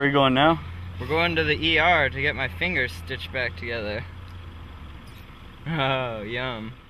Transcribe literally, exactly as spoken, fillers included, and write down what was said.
Where are you going now? We're going to the E R to get my fingers stitched back together. Oh, yum.